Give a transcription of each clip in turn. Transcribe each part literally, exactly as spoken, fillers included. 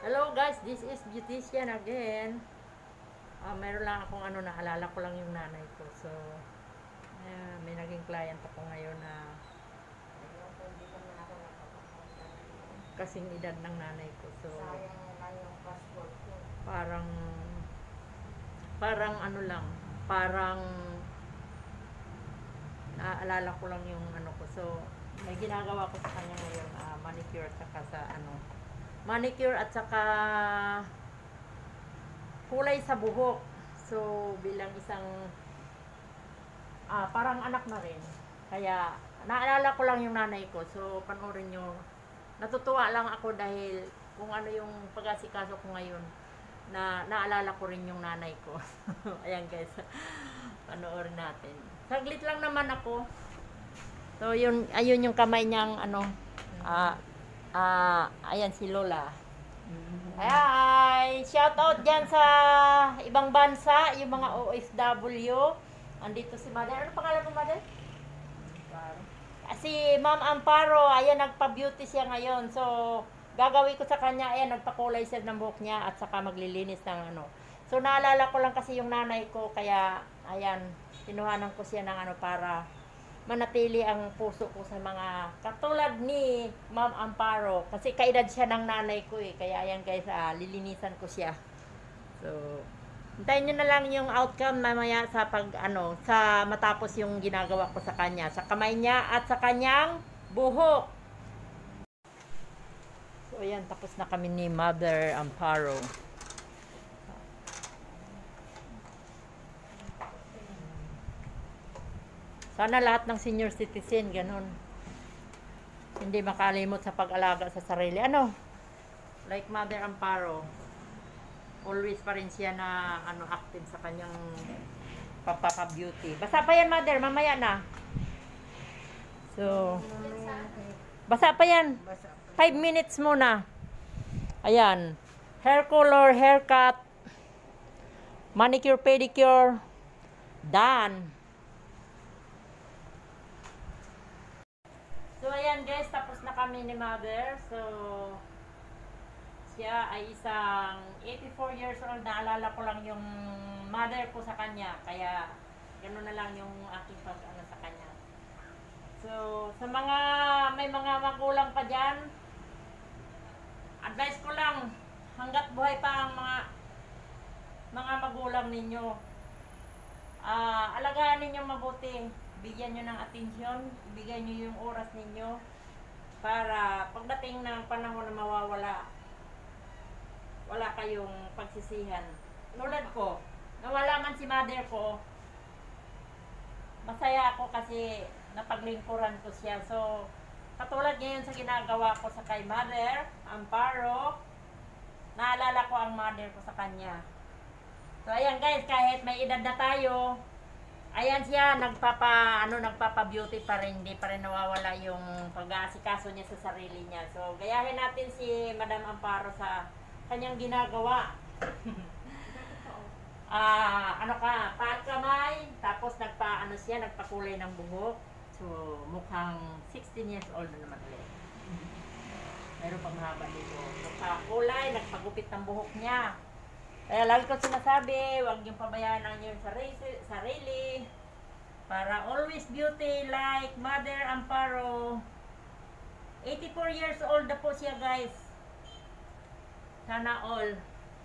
Hello guys, this is Beautician again. Uh, meron lang akong ano, naalala ko lang yung nanay ko. So, uh, may naging client ako ngayon na kasing edad ng nanay ko. So, parang parang ano lang, parang naaalala ko lang yung ano ko. So, may ginagawa ko sa kanya ngayon, uh, manicure at saka sa ano, manicure at saka kulay sa buhok. So, bilang isang ah, parang anak na rin. Kaya, naalala ko lang yung nanay ko. So, panoorin nyo. Natutuwa lang ako dahil kung ano yung pag-asikaso ko ngayon, na naalala ko rin yung nanay ko. Ayan guys, panoorin natin. Saglit lang naman ako. So, yun, ayun yung kamay niyang ano, ah, Ah, ayan si Lola. Ay, shout out diyan sa ibang bansa, yung mga O F W. Andito si Mother. Ano pangalan mo, Mother? Si Ma'am Amparo, ayan nagpa-beauty siya ngayon. So, gagawin ko sa kanya, ayan nagpakulay siya ng buhok niya at saka maglilinis ng ano. So, naalala ko lang kasi yung nanay ko, kaya ayan, tinuhanan ko siya ng ano para manatili ang puso ko sa mga katulad ni Ma'am Amparo. Kasi kaedad siya ng nanay ko eh. Kaya ayan guys, ah, lilinisan ko siya. So, hintayin nyo na lang yung outcome mamaya sa pag ano, sa matapos yung ginagawa ko sa kanya. Sa kamay niya at sa kanyang buhok. So, ayan, tapos na kami ni Mother Amparo. Sana lahat ng senior citizen, ganun. Hindi makalimot sa pag-alaga sa sarili. Ano? Like Mother Amparo. Always pa rin siya na ano, active sa kanyang papaka-beauty. Basa pa yan, Mother. Mamaya na. So, basa pa yan. Five minutes muna. Ayan. Hair color, haircut, manicure, pedicure. Done. So, ayan guys, tapos na kami ni Mother. So, siya ay isang eighty-four years old. Naalala ko lang yung mother ko sa kanya. Kaya, gano'n na lang yung aking pag-ano sa kanya. So, sa mga, may mga magulang pa dyan, advice ko lang, hanggat buhay pa ang mga, mga magulang ninyo, uh, alagaan ninyo mabuti. Bigyan nyo ng atensyon, ibigay nyo yung oras ninyo para pagdating ng panahon na mawawala, wala kayong pagsisihan. Tulad ko, nawala man si mother ko, masaya ako kasi napaglingkuran ko siya. So, katulad ngayon sa ginagawa ko sa kay Mother Amparo, naalala ko ang mother ko sa kanya. So, ayan guys, kahit may edad na tayo, ayan siya, nagpapa, ano, nagpapa-beauty pa rin, hindi pa rin nawawala yung pag-aasikaso niya sa sarili niya. So, gayahin natin si Madam Amparo sa kanyang ginagawa. Ah, ano ka, paat kamay, tapos nagpa, ano siya, nagpakulay ng buhok. So, mukhang sixteen years old na naman ulit. Meron pang haba dito. Nagpakulay, nagpagupit ng buhok niya. Kaya lagi ko sinasabi, huwag yung pabayaan ang yung sarili, sarili para always beauty like Mother Amparo. eighty-four years old na po siya guys. Sana all.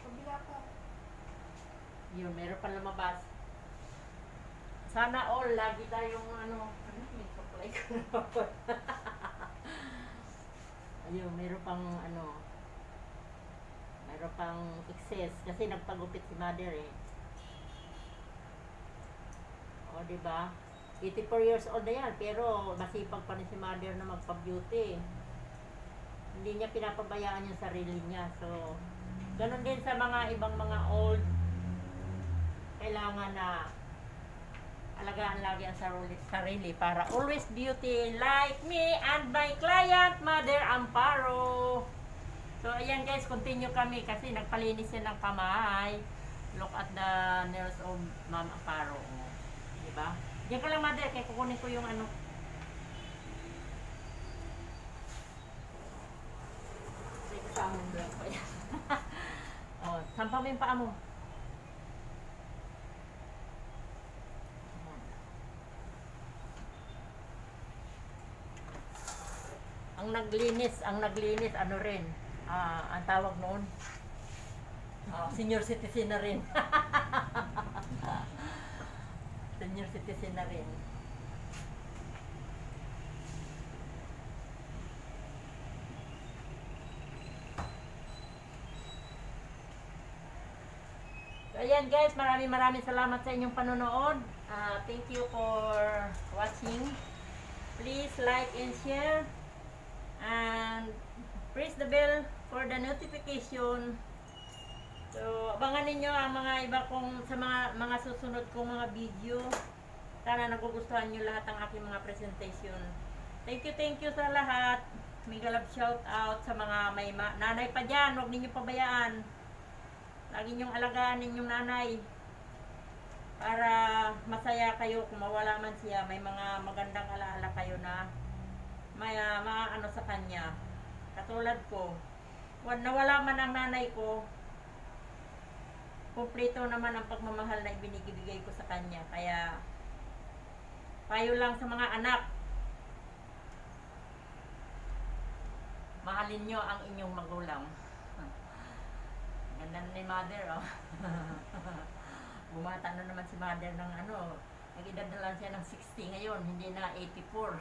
Yun, meron pa lumabas. Sana all, lagi tayong ano, ano, may supply ko na po. Ayun, meron pang ano, mayroon pang excess kasi nagpagupit si mother eh. O, diba? eighty-four years old na yan, pero masipag pa rin si mother na magpa-beauty. Hindi niya pinapabayaan yung sarili niya. So, ganun din sa mga ibang mga old. Kailangan na alagaan lagi ang sarili, sarili para always beauty like me and my client, Mother Amparo. So, ayan guys, continue kami kasi nagpalinis yan ng kamay. Look at the nails of Ma'am Amparo. Oh. Diba? Diyan ka lang, Mother, kaya kukunin ko yung ano. May kasamang vlog pa yan. Sampa mo yung paa mo. Ang naglinis, ang naglinis, ano rin, ah, ang tawag noon, ah, senior citizen na rin. Senior citizen na rin. So, ayan guys, maraming maraming salamat sa inyong panonood. Ah, thank you for watching. Please like and share. And press the bell for the notification. So, abangan ninyo ang mga iba kong sa mga mga susunod kong mga video. Sana nagugustuhan nyo lahat ng aking mga presentation. Thank you, thank you sa lahat. Mega love shout out sa mga may ma nanay pa dyan. Huwag ninyo pabayaan. Lagi nyong alagaan ninyong nanay. Para masaya kayo kung mawala man siya. May mga magandang alaala kayo na may uh, maano sa kanya. Katulad ko, kung nawala man ang nanay ko, kumpleto naman ang pagmamahal na ibinigibigay ko sa kanya. Kaya payo lang sa mga anak, mahalin nyo ang inyong magulang. Ganda na ni mother, oh. Bumata na naman si mother ng ano, nag-edad na lang siya ng sixty ngayon, hindi na eighty-four.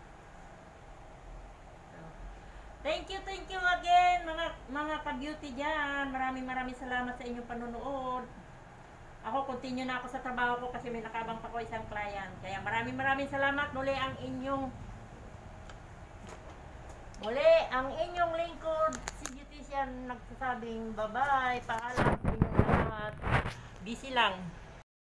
Thank you, thank you again mga mga ka-beauty dyan. Maraming maraming salamat sa inyong panonood. Ako, continue na ako sa trabaho ko kasi may nakabang pa ko isang client. Kaya maraming maraming salamat. Muli ang inyong Muli ang inyong lingkod, si Beautician nagsasabing bye-bye. Paalam sa inyong lahat. Busy lang.